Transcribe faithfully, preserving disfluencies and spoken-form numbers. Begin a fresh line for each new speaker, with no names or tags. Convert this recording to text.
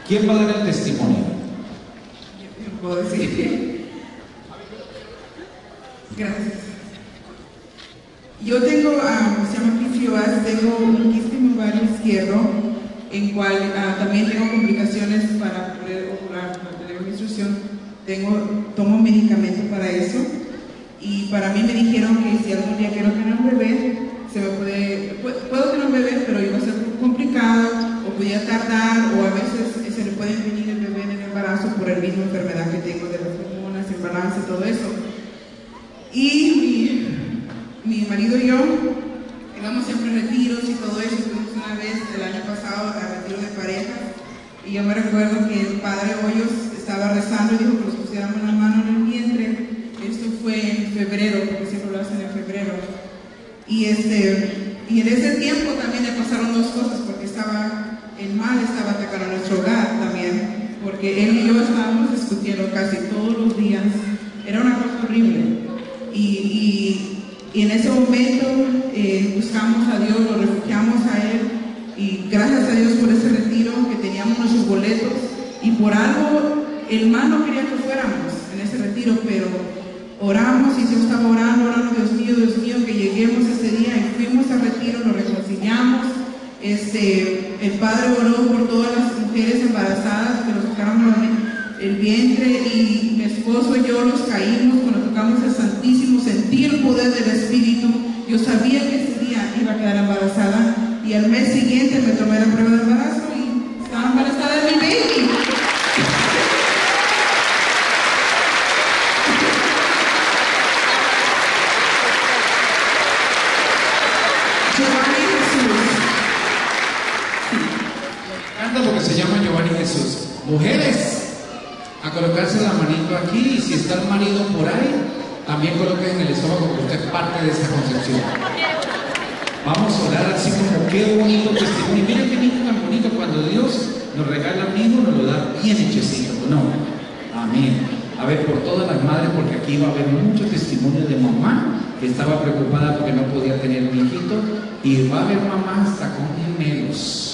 ¿Quién va a dar el testimonio?
Yo puedo decir. Gracias. Yo tengo, um, se llama P C O S, tengo un quiste en mi ovario izquierdo, en cual uh, también tengo complicaciones para poder ovular, para tener menstruación. Tengo, tomo medicamento para eso, y para mí me dijeron que si algún día quiero tener un bebé, se me puede, puedo tener un bebé, pero iba a ser complicado, o podía tardar, o a veces se le puede venir el bebé en el embarazo por la misma enfermedad que tengo de las hormonas, embarazo y todo eso. Y mi, mi marido y yo íbamos siempre a retiros y todo eso. Fuimos una vez el año pasado a retiro de parejas, y yo me recuerdo que el padre Hoyos estaba rezando y dijo que nos pusiéramos la mano en el vientre. Esto fue en febrero, porque siempre lo hacen en febrero. Y, este, y en ese tiempo también le pasaron dos cosas, porque estaba, el mal estaba atacando a nuestro hogar también, porque él y yo estábamos discutiendo casi todos los días. Era una cosa horrible. Y, y, y en ese momento eh, buscamos a Dios, lo refugiamos a Él, y gracias a Dios por ese retiro, que teníamos nuestros boletos, y por algo el mal no quería que fuéramos en ese retiro, pero oramos, y yo estaba orando, orando, Dios mío, Dios mío, que lleguemos ese día, y fuimos al retiro, nos reconciliamos. Este, el padre oró por todas las mujeres embarazadas que nos tocaron el vientre, y mi esposo y yo nos caímos cuando tocamos el Santísimo, sentí el poder del Espíritu. Yo sabía que ese día iba a quedar embarazada, y al mes siguiente me tomé la prueba de embarazo y estaba embarazada de mi baby.
Porque se llama Giovanni Jesús. Mujeres, a colocarse la manito aquí, y si está el marido por ahí, también coloquen en el estómago, porque usted es parte de esa concepción. Vamos a orar así como qué bonito testimonio. Miren qué bonito, tan bonito cuando Dios nos regala un hijo, nos lo da bien hechecito, ¿no? Amén. A ver, por todas las madres, porque aquí va a haber mucho testimonio de mamá que estaba preocupada porque no podía tener un hijito, y va a haber mamá hasta con gemelos.